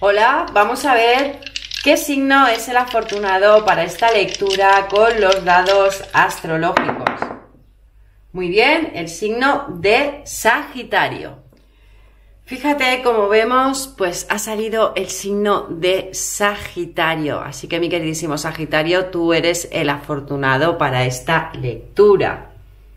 Hola, vamos a ver qué signo es el afortunado para esta lectura con los dados astrológicos. Muy bien, el signo de Sagitario. Fíjate, como vemos, pues ha salido el signo de Sagitario. Así que, mi queridísimo Sagitario, tú eres el afortunado para esta lectura.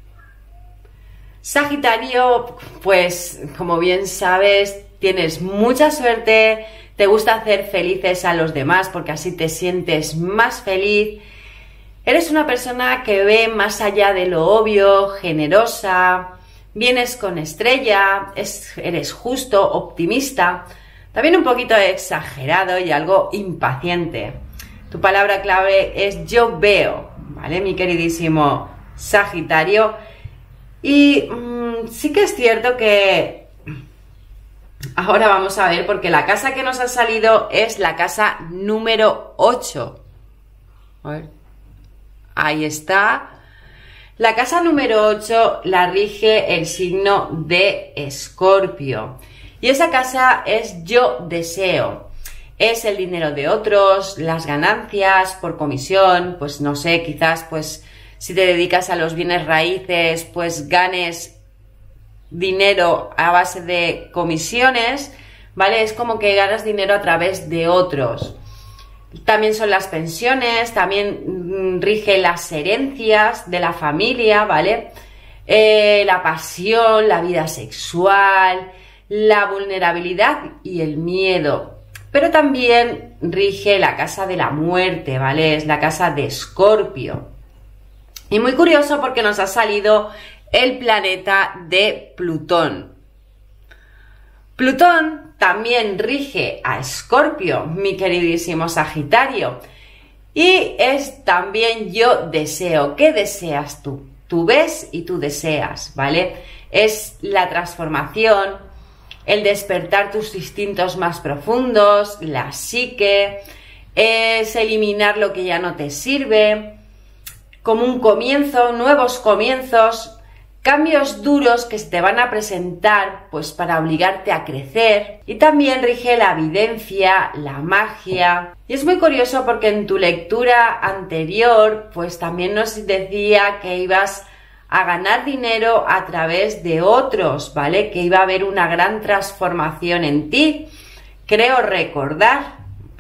Sagitario, pues, como bien sabes, tienes mucha suerte, te gusta hacer felices a los demás porque así te sientes más feliz. Eres una persona que ve más allá de lo obvio, generosa, vienes con estrella, eres justo, optimista, también un poquito exagerado y algo impaciente. Tu palabra clave es yo veo, ¿vale, mi queridísimo Sagitario? Y sí que es cierto que ahora vamos a ver, porque la casa que nos ha salido es la casa número 8. A ver. Ahí está. La casa número 8 la rige el signo de Escorpio. Y esa casa es yo deseo. Es el dinero de otros, las ganancias por comisión, pues no sé, quizás pues si te dedicas a los bienes raíces, pues ganes dinero a base de comisiones, ¿vale? Es como que ganas dinero a través de otros. También son las pensiones, también rige las herencias de la familia, ¿vale? La pasión, la vida sexual, la vulnerabilidad y el miedo. Pero también rige la casa de la muerte, ¿vale? Es la casa de Escorpio. Y muy curioso porque nos ha salido el planeta de Plutón. Plutón también rige a Escorpio, mi queridísimo Sagitario. Y es también yo deseo. ¿Qué deseas tú? Tú ves y tú deseas, ¿vale? Es la transformación, el despertar tus instintos más profundos, la psique, es eliminar lo que ya no te sirve, como un comienzo, nuevos comienzos, cambios duros que se te van a presentar pues para obligarte a crecer. Y también rige la evidencia, la magia. Y es muy curioso porque en tu lectura anterior pues también nos decía que ibas a ganar dinero a través de otros, ¿vale? Que iba a haber una gran transformación en ti, creo recordar.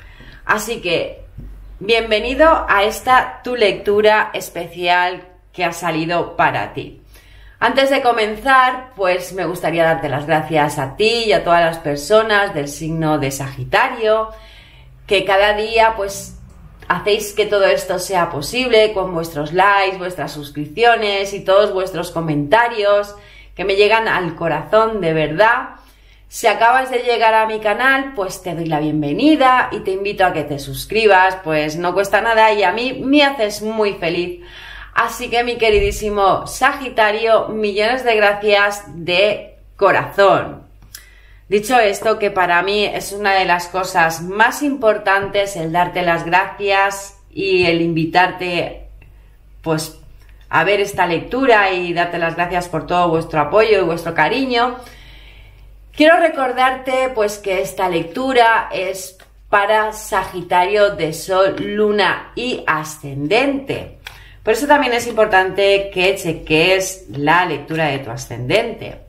Así que bienvenido a esta tu lectura especial que ha salido para ti. Antes de comenzar, pues me gustaría darte las gracias a ti y a todas las personas del signo de Sagitario, que cada día pues hacéis que todo esto sea posible con vuestros likes, vuestras suscripciones y todos vuestros comentarios que me llegan al corazón de verdad. Si acabas de llegar a mi canal, pues te doy la bienvenida y te invito a que te suscribas, pues no cuesta nada y a mí me haces muy feliz. Así que, mi queridísimo Sagitario, millones de gracias de corazón. Dicho esto, que para mí es una de las cosas más importantes el darte las gracias y el invitarte pues a ver esta lectura y darte las gracias por todo vuestro apoyo y vuestro cariño. Quiero recordarte pues que esta lectura es para Sagitario de Sol, Luna y Ascendente. Por eso también es importante que cheques la lectura de tu ascendente.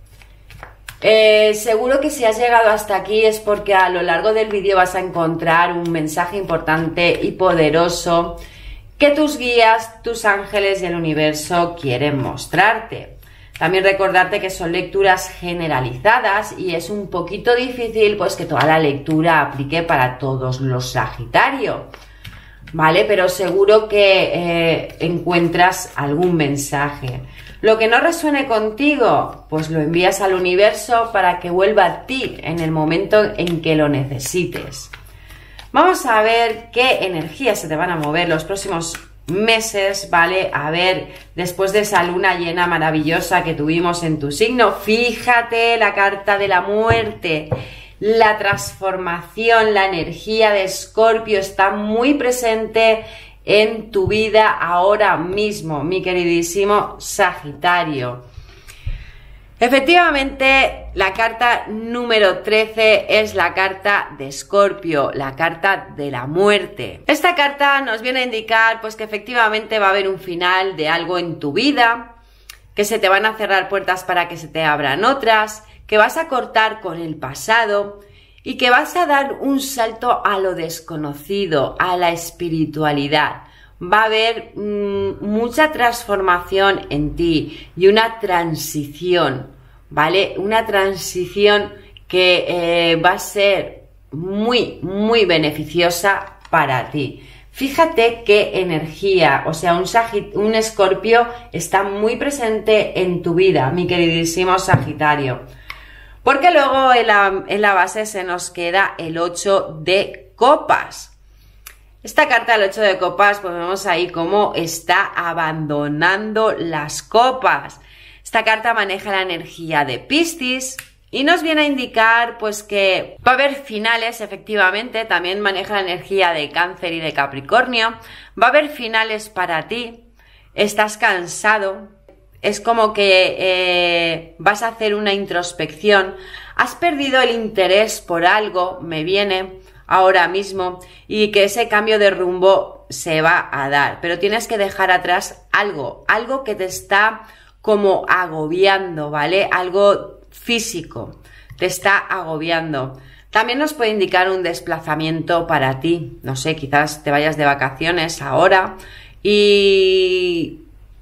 Seguro que si has llegado hasta aquí es porque a lo largo del vídeo vas a encontrar un mensaje importante y poderoso que tus guías, tus ángeles y el universo quieren mostrarte. También recordarte que son lecturas generalizadas y es un poquito difícil pues que toda la lectura aplique para todos los Sagitarios, ¿vale? Pero seguro que encuentras algún mensaje. Lo que no resuene contigo, pues lo envías al universo para que vuelva a ti en el momento en que lo necesites. Vamos a ver qué energías se te van a mover los próximos meses, ¿vale? A ver, después de esa luna llena maravillosa que tuvimos en tu signo, fíjate la carta de la muerte. La transformación, la energía de Escorpio está muy presente en tu vida ahora mismo, mi queridísimo Sagitario. Efectivamente, la carta número 13 es la carta de Escorpio, la carta de la muerte. Esta carta nos viene a indicar pues que efectivamente va a haber un final de algo en tu vida, que se te van a cerrar puertas para que se te abran otras, que vas a cortar con el pasado y que vas a dar un salto a lo desconocido, a la espiritualidad. Va a haber mucha transformación en ti y una transición, ¿vale? Una transición que va a ser muy, muy beneficiosa para ti. Fíjate qué energía, o sea, un Escorpio está muy presente en tu vida, mi queridísimo Sagitario. Porque luego en la base se nos queda el 8 de copas. Esta carta del 8 de copas, pues vemos ahí cómo está abandonando las copas. Esta carta maneja la energía de Piscis y nos viene a indicar pues que va a haber finales, efectivamente. También maneja la energía de Cáncer y de Capricornio. Va a haber finales para ti. Estás cansado. Es como que vas a hacer una introspección. Has perdido el interés por algo, me viene ahora mismo, y que ese cambio de rumbo se va a dar, pero tienes que dejar atrás algo que te está como agobiando, ¿vale? Algo físico, te está agobiando. También nos puede indicar un desplazamiento para ti, no sé, quizás te vayas de vacaciones ahora y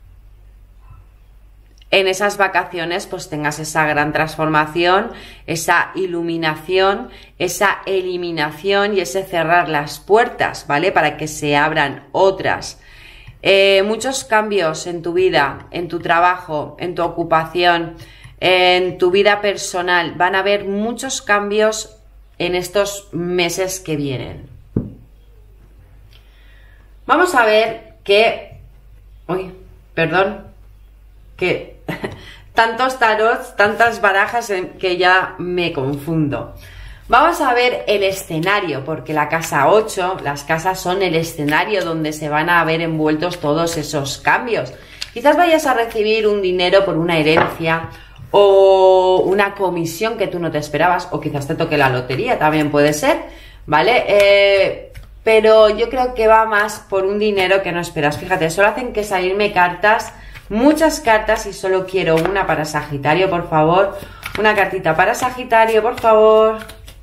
en esas vacaciones pues tengas esa gran transformación, esa iluminación, esa eliminación y ese cerrar las puertas, ¿vale? Para que se abran otras. Muchos cambios en tu vida, en tu trabajo, en tu ocupación, en tu vida personal. Van a haber muchos cambios en estos meses que vienen. Vamos a ver que... Uy, perdón. Que tantos tarots, tantas barajas que ya me confundo. Vamos a ver el escenario, porque la casa 8, las casas son el escenario donde se van a ver envueltos todos esos cambios. Quizás vayas a recibir un dinero por una herencia o una comisión que tú no te esperabas, o quizás te toque la lotería, también puede ser, ¿vale? Pero yo creo que va más por un dinero que no esperas. Fíjate, solo hacen que salirme cartas, muchas cartas, y solo quiero una para Sagitario, por favor. Una cartita para Sagitario, por favor.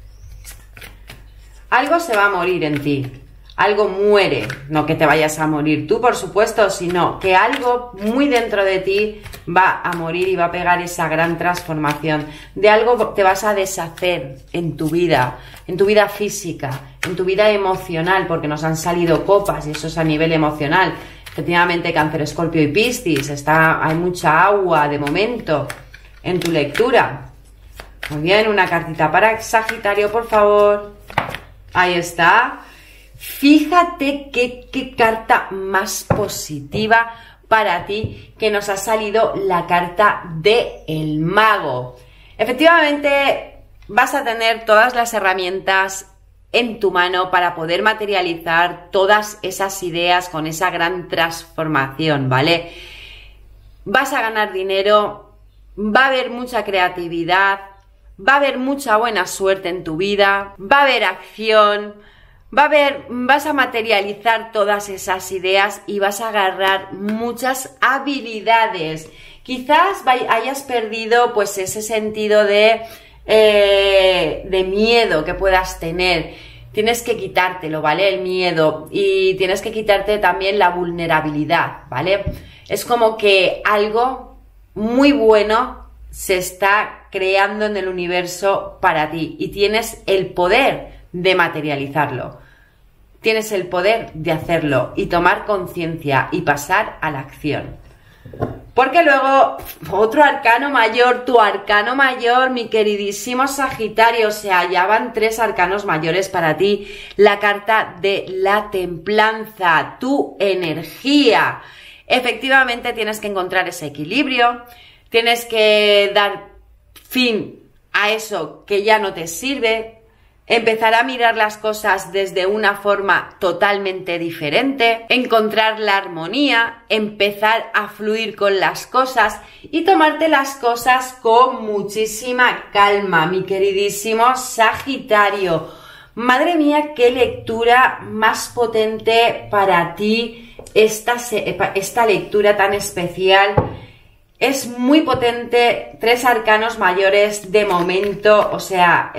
Algo se va a morir en ti. Algo muere. No que te vayas a morir tú, por supuesto, sino que algo muy dentro de ti va a morir y va a pegar esa gran transformación. De algo te vas a deshacer en tu vida física, en tu vida emocional, porque nos han salido copas y eso es a nivel emocional. Efectivamente, Cáncer, Escorpio y Piscis, hay mucha agua de momento en tu lectura. Muy bien, una cartita para Sagitario, por favor. Ahí está. Fíjate qué carta más positiva para ti, que nos ha salido la carta de el mago. Efectivamente, vas a tener todas las herramientas en tu mano para poder materializar todas esas ideas con esa gran transformación, ¿vale? Vas a ganar dinero, va a haber mucha creatividad, va a haber mucha buena suerte en tu vida, va a haber acción, vas a materializar todas esas ideas y vas a agarrar muchas habilidades. Quizás hayas perdido pues ese sentido de miedo que puedas tener. Tienes que quitártelo, ¿vale? El miedo, y tienes que quitarte también la vulnerabilidad, ¿vale? Es como que algo muy bueno se está creando en el universo para ti y tienes el poder de materializarlo. Tienes el poder de hacerlo y tomar conciencia y pasar a la acción. Porque luego, otro arcano mayor, tu arcano mayor, mi queridísimo Sagitario, o sea, ya van 3 arcanos mayores para ti. La carta de la templanza, tu energía. Efectivamente, tienes que encontrar ese equilibrio, tienes que dar fin a eso que ya no te sirve, empezar a mirar las cosas desde una forma totalmente diferente, encontrar la armonía, empezar a fluir con las cosas y tomarte las cosas con muchísima calma, mi queridísimo Sagitario. Madre mía, qué lectura más potente para ti, esta lectura tan especial. Es muy potente, 3 arcanos mayores de momento, o sea,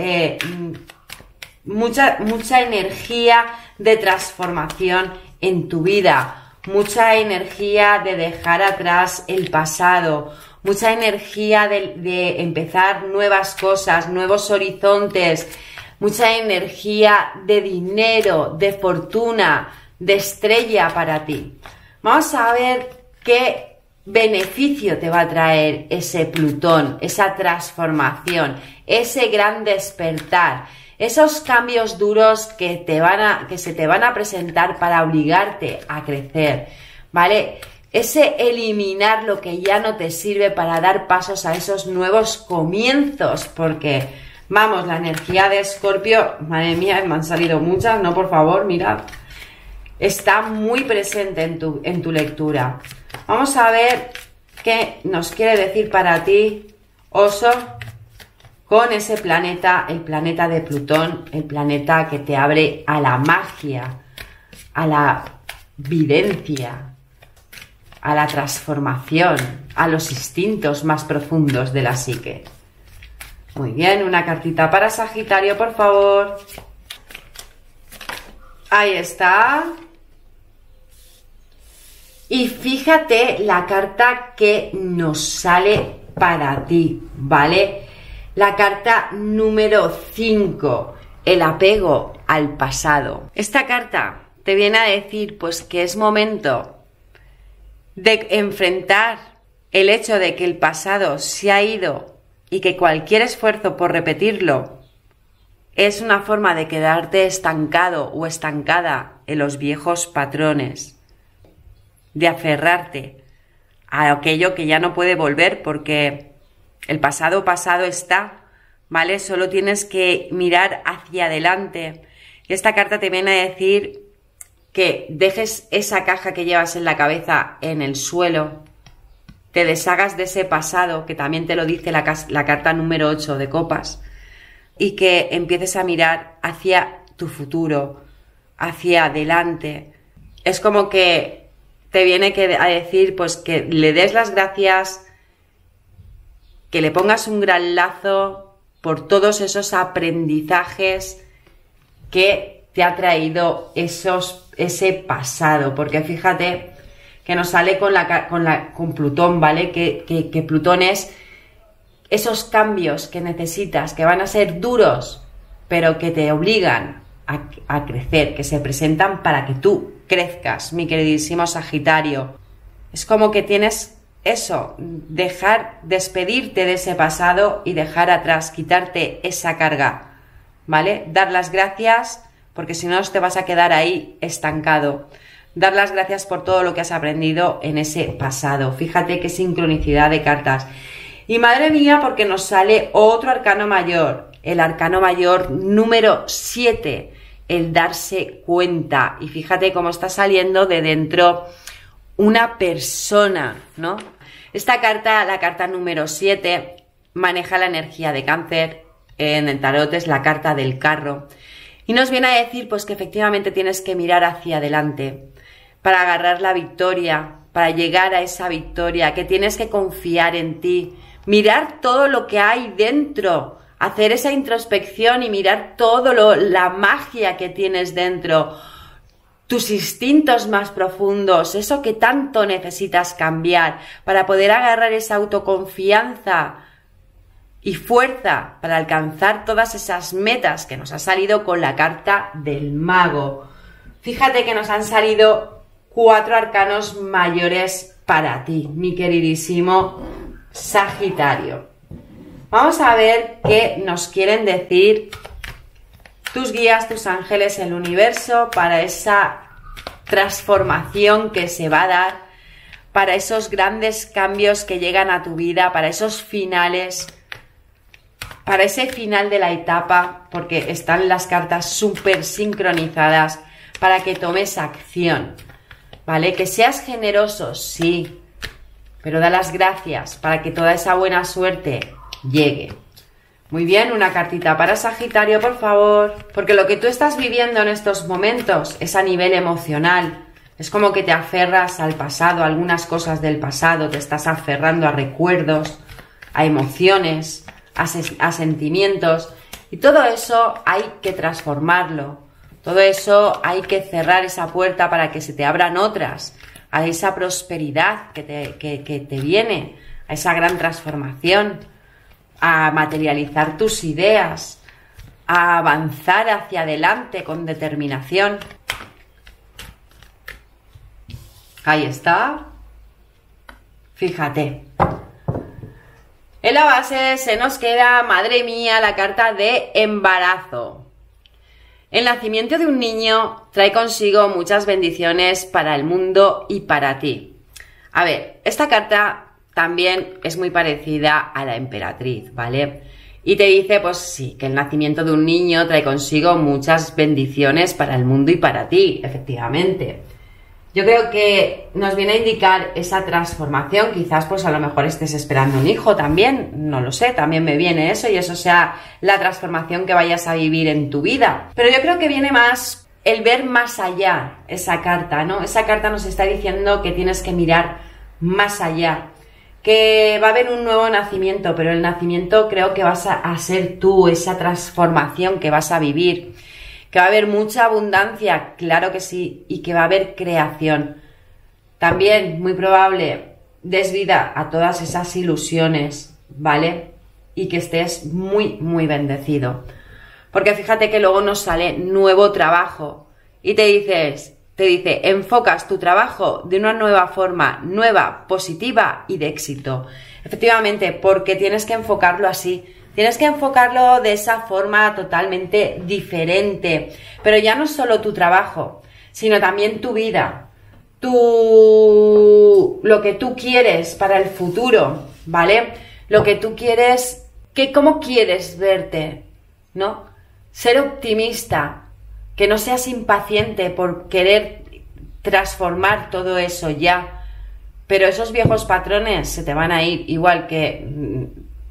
mucha energía de transformación en tu vida, mucha energía de dejar atrás el pasado, mucha energía de empezar nuevas cosas, nuevos horizontes, mucha energía de dinero, de fortuna, de estrella para ti. Vamos a ver qué beneficio te va a traer ese Plutón, esa transformación, ese gran despertar, esos cambios duros que se te van a presentar para obligarte a crecer, ¿vale? Ese eliminar lo que ya no te sirve para dar pasos a esos nuevos comienzos, porque, vamos, la energía de Escorpio, madre mía, me han salido muchas, no, por favor, mirad, está muy presente en tu lectura. Vamos a ver qué nos quiere decir para ti, Oso, con ese planeta, el planeta de Plutón, el planeta que te abre a la magia, a la videncia, a la transformación, a los instintos más profundos de la psique. Muy bien, una cartita para Sagitario, por favor. Ahí está. Y fíjate la carta que nos sale para ti, ¿vale? La carta número 5, el apego al pasado. Esta carta te viene a decir pues que es momento de enfrentar el hecho de que el pasado se ha ido y que cualquier esfuerzo por repetirlo es una forma de quedarte estancado o estancada en los viejos patrones, de aferrarte a aquello que ya no puede volver porque el pasado está, ¿vale? Solo tienes que mirar hacia adelante. Y esta carta te viene a decir que dejes esa caja que llevas en la cabeza en el suelo, te deshagas de ese pasado, que también te lo dice la carta número 8 de copas, y que empieces a mirar hacia tu futuro, hacia adelante. Es como que te viene a decir pues que le des las gracias, que le pongas un gran lazo por todos esos aprendizajes que te ha traído ese pasado, porque fíjate que nos sale con Plutón, ¿vale? Que Plutón es esos cambios que necesitas, que van a ser duros, pero que te obligan a crecer, que se presentan para que tú crezcas, mi queridísimo Sagitario. Es como que tienes eso, despedirte de ese pasado y dejar atrás, quitarte esa carga, ¿vale? Dar las gracias, porque si no te vas a quedar ahí estancado. Dar las gracias por todo lo que has aprendido en ese pasado. Fíjate qué sincronicidad de cartas. Y madre mía, porque nos sale otro arcano mayor, el arcano mayor número 7, el darse cuenta. Y fíjate cómo está saliendo de dentro una persona, ¿no? Esta carta, la carta número 7, maneja la energía de Cáncer. En el tarot es la carta del carro. Y nos viene a decir pues que efectivamente tienes que mirar hacia adelante para agarrar la victoria, para llegar a esa victoria, que tienes que confiar en ti, mirar todo lo que hay dentro, hacer esa introspección y mirar la magia que tienes dentro, tus instintos más profundos, eso que tanto necesitas cambiar para poder agarrar esa autoconfianza y fuerza para alcanzar todas esas metas que nos ha salido con la carta del mago. Fíjate que nos han salido 4 arcanos mayores para ti, mi queridísimo Sagitario. Vamos a ver qué nos quieren decir tus guías, tus ángeles, el universo para esa transformación que se va a dar, para esos grandes cambios que llegan a tu vida, para esos finales. para ese final de la etapa, porque están las cartas súper sincronizadas, para que tomes acción, ¿vale? Que seas generoso, sí, pero da las gracias para que toda esa buena suerte llegue. Muy bien, una cartita para Sagitario, por favor, porque lo que tú estás viviendo en estos momentos es a nivel emocional. Es como que te aferras al pasado, a algunas cosas del pasado, te estás aferrando a recuerdos, a emociones, a sentimientos, y todo eso hay que transformarlo, todo eso hay que cerrar esa puerta para que se te abran otras, a esa prosperidad que te viene, a esa gran transformación, a materializar tus ideas, a avanzar hacia adelante con determinación. Ahí está. Fíjate. En la base se nos queda, madre mía, la carta de embarazo. El nacimiento de un niño trae consigo muchas bendiciones para el mundo y para ti. A ver, esta carta también es muy parecida a la emperatriz, ¿vale? Y te dice, pues sí, que el nacimiento de un niño trae consigo muchas bendiciones para el mundo y para ti, efectivamente. Yo creo que nos viene a indicar esa transformación, quizás pues a lo mejor estés esperando un hijo también, no lo sé, también me viene eso y eso sea la transformación que vayas a vivir en tu vida. Pero yo creo que viene más el ver más allá esa carta, ¿no? Esa carta nos está diciendo que tienes que mirar más allá, que va a haber un nuevo nacimiento, pero el nacimiento creo que vas a ser tú, esa transformación que vas a vivir. Que va a haber mucha abundancia, claro que sí, y que va a haber creación. También, muy probable, des vida a todas esas ilusiones, ¿vale? Y que estés muy, muy bendecido. Porque fíjate que luego nos sale nuevo trabajo y te dice, enfocas tu trabajo de una nueva forma, nueva, positiva y de éxito. Efectivamente, porque tienes que enfocarlo así. Tienes que enfocarlo de esa forma totalmente diferente, pero ya no solo tu trabajo, sino también tu vida, lo que tú quieres para el futuro, ¿vale? Lo que tú quieres, cómo quieres verte, ¿no? Ser optimista, que no seas impaciente por querer transformar todo eso ya, pero esos viejos patrones se te van a ir, igual que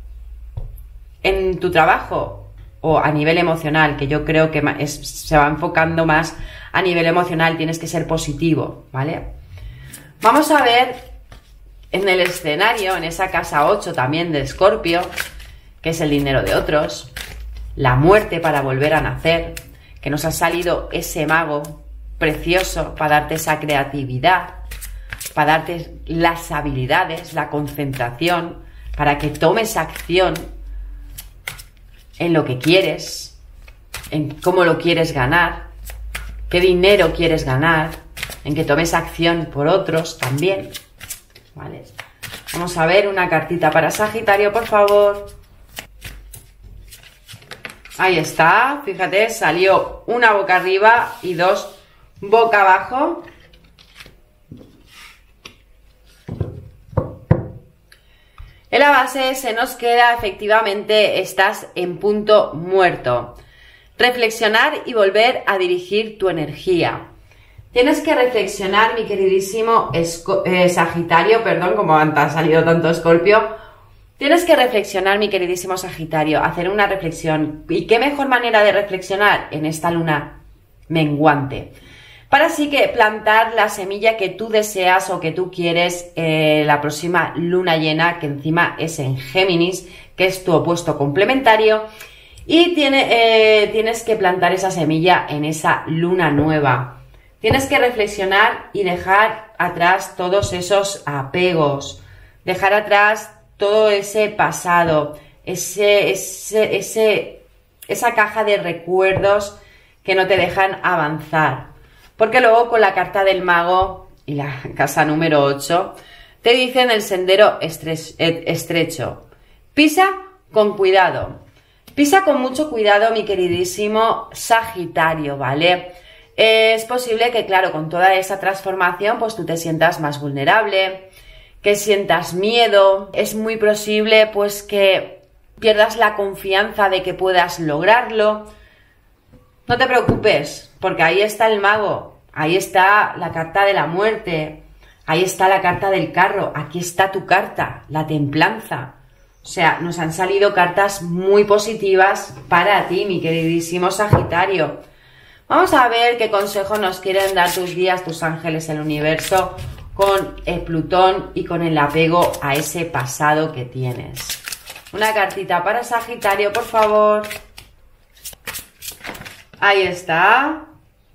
en tu trabajo o a nivel emocional, que yo creo que se va enfocando más a nivel emocional, tienes que ser positivo, ¿vale? Vamos a ver en el escenario, en esa casa 8 también de Escorpio, que es el dinero de otros, la muerte para volver a nacer, que nos ha salido ese mago precioso para darte esa creatividad, para darte las habilidades, la concentración, para que tomes acción en lo que quieres, en cómo lo quieres ganar, qué dinero quieres ganar, en que tomes acción por otros también, ¿vale? Vamos a ver una cartita para Sagitario, por favor. Ahí está, fíjate, salió una boca arriba y dos boca abajo. En la base se nos queda, efectivamente, estás en punto muerto. Reflexionar y volver a dirigir tu energía. Tienes que reflexionar, mi queridísimo Sagitario, perdón, como ha salido tanto Escorpio. Tienes que reflexionar, mi queridísimo Sagitario, hacer una reflexión. ¿Y qué mejor manera de reflexionar? En esta luna menguante. Para así que plantar la semilla que tú deseas o que tú quieres la próxima luna llena, que encima es en Géminis, que es tu opuesto complementario, y tienes que plantar esa semilla en esa luna nueva. Tienes que reflexionar y dejar atrás todos esos apegos, dejar atrás todo ese pasado, esa caja de recuerdos que no te dejan avanzar. Porque luego con la carta del mago y la casa número 8 te dicen el sendero estrecho. Pisa con cuidado. Pisa con mucho cuidado, mi queridísimo Sagitario, ¿vale? Es posible que, claro, con toda esa transformación, pues tú te sientas más vulnerable, que sientas miedo. Es muy posible, pues, que pierdas la confianza de que puedas lograrlo. No te preocupes, porque ahí está el mago, ahí está la carta de la muerte, ahí está la carta del carro, aquí está tu carta, la templanza. O sea, nos han salido cartas muy positivas para ti, mi queridísimo Sagitario. Vamos a ver qué consejo nos quieren dar tus guías, tus ángeles, el universo, con el Plutón y con el apego a ese pasado que tienes. Una cartita para Sagitario, por favor. Ahí está.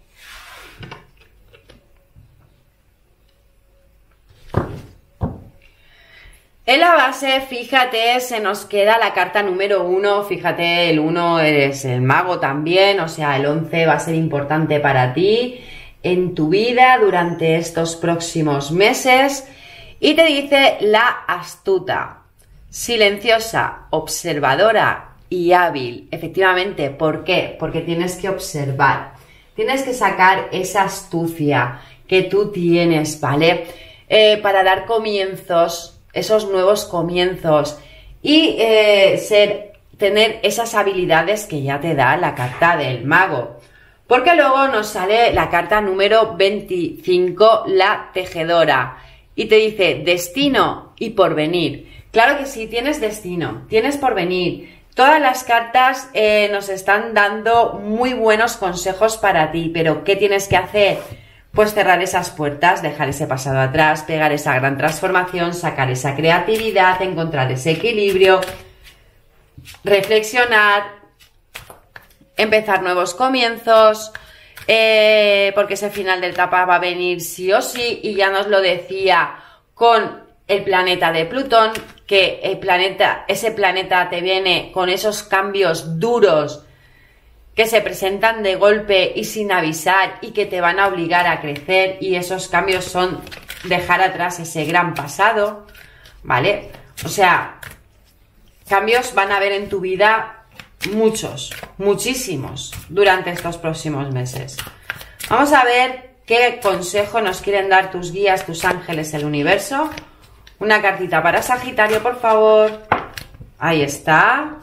En la base, fíjate, se nos queda la carta número 1, fíjate, el 1 es el mago también, o sea, el 11 va a ser importante para ti en tu vida durante estos próximos meses. Y te dice la astuta, silenciosa, observadora y hábil. Efectivamente, ¿por qué? Porque tienes que observar, tienes que sacar esa astucia que tú tienes, ¿vale? Para dar comienzos, esos nuevos comienzos y tener esas habilidades que ya te da la carta del mago. Porque luego nos sale la carta número 25, la tejedora, y te dice destino y porvenir. Claro que sí, tienes destino, tienes porvenir. Todas las cartas nos están dando muy buenos consejos para ti, pero ¿qué tienes que hacer? Pues cerrar esas puertas, dejar ese pasado atrás, pegar esa gran transformación, sacar esa creatividad, encontrar ese equilibrio, reflexionar, empezar nuevos comienzos, porque ese final de etapa va a venir sí o sí, y ya nos lo decía con el planeta de Plutón, que ese planeta te viene con esos cambios duros que se presentan de golpe y sin avisar y que te van a obligar a crecer, y esos cambios son dejar atrás ese gran pasado, ¿vale? O sea, cambios van a haber en tu vida muchos, muchísimos, durante estos próximos meses. Vamos a ver qué consejo nos quieren dar tus guías, tus ángeles, el universo. Una cartita para Sagitario, por favor. Ahí está.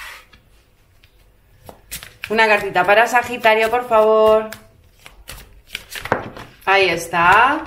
Una cartita para Sagitario, por favor. Ahí está.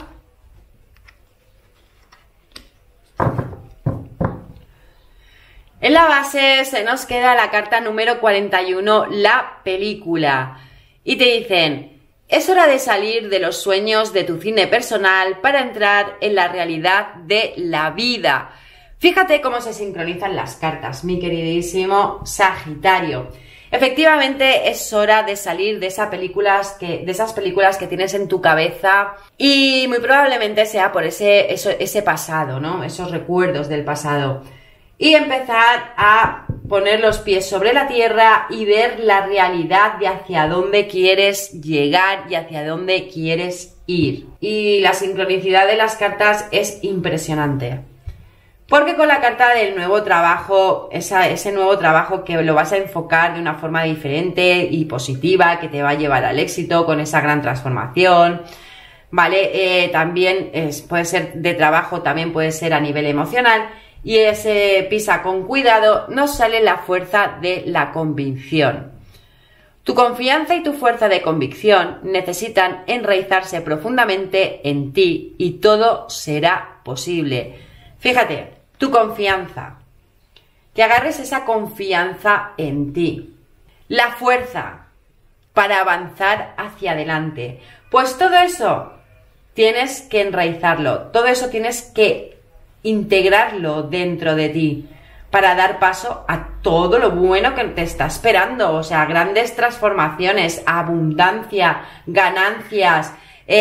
En la base se nos queda la carta número 41, la película. Y te dicen, es hora de salir de los sueños de tu cine personal para entrar en la realidad de la vida. Fíjate cómo se sincronizan las cartas, mi queridísimo Sagitario. Efectivamente, es hora de salir de esas películas que tienes en tu cabeza, y muy probablemente sea por ese pasado, ¿no? Esos recuerdos del pasado. Y empezar a poner los pies sobre la tierra y ver la realidad de hacia dónde quieres llegar y hacia dónde quieres ir. Y la sincronicidad de las cartas es impresionante. Porque con la carta del nuevo trabajo, ese nuevo trabajo que lo vas a enfocar de una forma diferente y positiva, que te va a llevar al éxito con esa gran transformación, ¿vale? También puede ser de trabajo, también puede ser a nivel emocional, y ese pisa con cuidado, nos sale la fuerza de la convicción. Tu confianza y tu fuerza de convicción necesitan enraizarse profundamente en ti y todo será posible. Fíjate, tu confianza, que agarres esa confianza en ti, la fuerza para avanzar hacia adelante. Pues todo eso tienes que enraizarlo, todo eso tienes que integrarlo dentro de ti para dar paso a todo lo bueno que te está esperando. O sea, grandes transformaciones, abundancia, ganancias,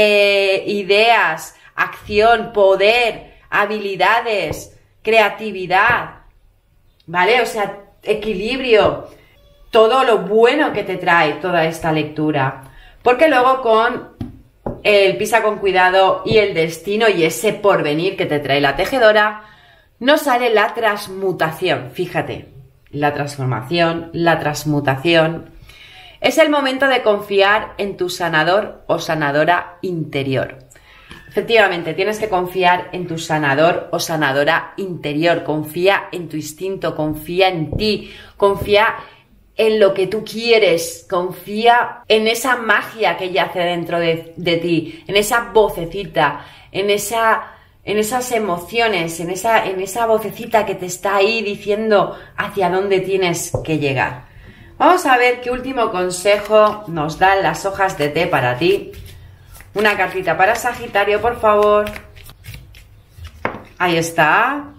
ideas, acción, poder, habilidades, creatividad, ¿vale? O sea, equilibrio, todo lo bueno que te trae toda esta lectura. Porque luego con el pisa con cuidado y el destino y ese porvenir que te trae la tejedora, nos sale la transmutación. Fíjate, la transformación, la transmutación. Es el momento de confiar en tu sanador o sanadora interior. Efectivamente, tienes que confiar en tu sanador o sanadora interior, confía en tu instinto, confía en ti, confía en lo que tú quieres, confía en esa magia que yace dentro de ti, en esa vocecita, en esas emociones, en esa vocecita que te está ahí diciendo hacia dónde tienes que llegar. Vamos a ver qué último consejo nos dan las hojas de té para ti. Una cartita para Sagitario, por favor. Ahí está.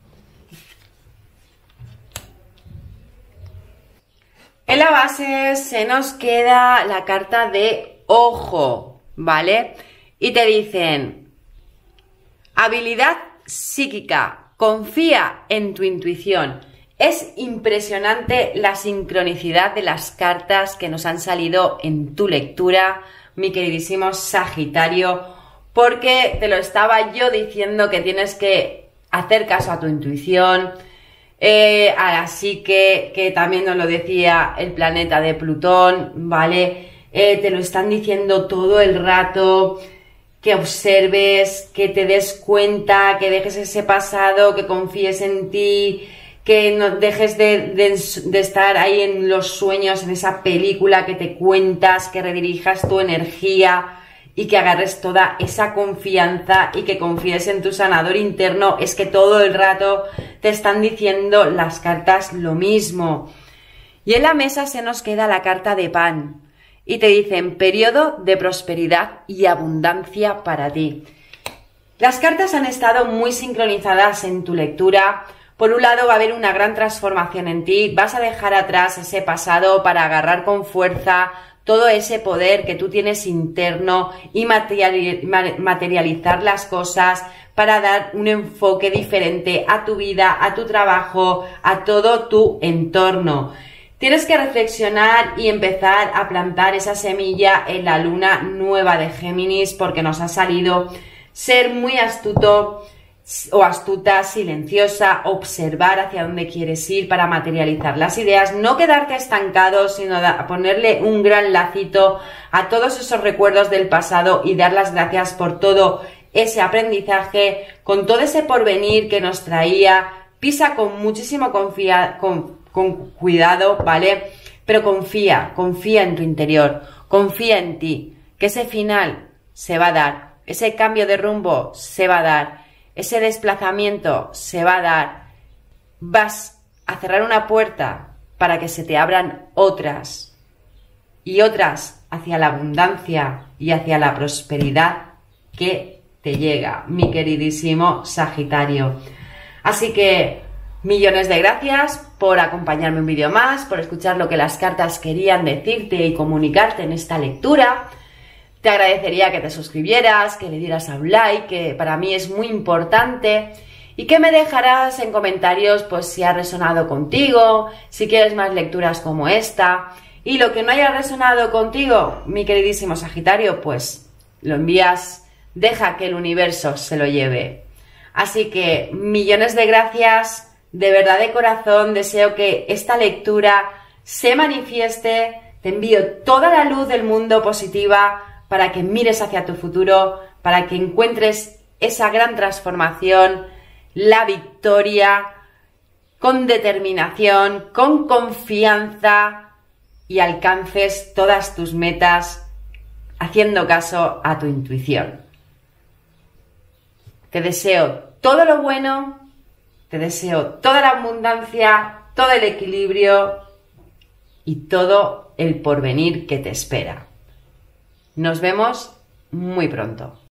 En la base se nos queda la carta de ojo, ¿vale? Y te dicen, habilidad psíquica, confía en tu intuición. Es impresionante la sincronicidad de las cartas que nos han salido en tu lectura, mi queridísimo Sagitario, porque te lo estaba yo diciendo que tienes que hacer caso a tu intuición, así que también nos lo decía el planeta de Plutón, ¿vale? Te lo están diciendo todo el rato, que observes, que te des cuenta, que dejes ese pasado, que confíes en ti, que no dejes de estar ahí en los sueños, en esa película que te cuentas, que redirijas tu energía y que agarres toda esa confianza y que confíes en tu sanador interno. Es que todo el rato te están diciendo las cartas lo mismo. Y en la mesa se nos queda la carta de pan y te dicen periodo de prosperidad y abundancia para ti. Las cartas han estado muy sincronizadas en tu lectura. Por un lado va a haber una gran transformación en ti, vas a dejar atrás ese pasado para agarrar con fuerza todo ese poder que tú tienes interno y materializar las cosas para dar un enfoque diferente a tu vida, a tu trabajo, a todo tu entorno. Tienes que reflexionar y empezar a plantar esa semilla en la luna nueva de Géminis porque nos ha salido ser muy astuto o astuta, silenciosa, observar hacia dónde quieres ir para materializar las ideas, no quedarte estancado, sino ponerle un gran lacito a todos esos recuerdos del pasado y dar las gracias por todo ese aprendizaje, con todo ese porvenir que nos traía. Pisa con muchísimo con cuidado, ¿vale? Pero confía en tu interior, confía en ti, que ese final se va a dar, ese cambio de rumbo se va a dar. Ese desplazamiento se va a dar. Vas a cerrar una puerta para que se te abran otras. Y otras hacia la abundancia y hacia la prosperidad que te llega, mi queridísimo Sagitario. Así que millones de gracias por acompañarme un vídeo más, por escuchar lo que las cartas querían decirte y comunicarte en esta lectura. Te agradecería que te suscribieras, que le dieras a un like, que para mí es muy importante, y que me dejarás en comentarios pues si ha resonado contigo, si quieres más lecturas como esta, y lo que no haya resonado contigo, mi queridísimo Sagitario, pues lo envías, deja que el universo se lo lleve. Así que millones de gracias, de verdad de corazón, deseo que esta lectura se manifieste, te envío toda la luz del mundo positiva, para que mires hacia tu futuro, para que encuentres esa gran transformación, la victoria, con determinación, con confianza y alcances todas tus metas haciendo caso a tu intuición. Te deseo todo lo bueno, te deseo toda la abundancia, todo el equilibrio y todo el porvenir que te espera. Nos vemos muy pronto.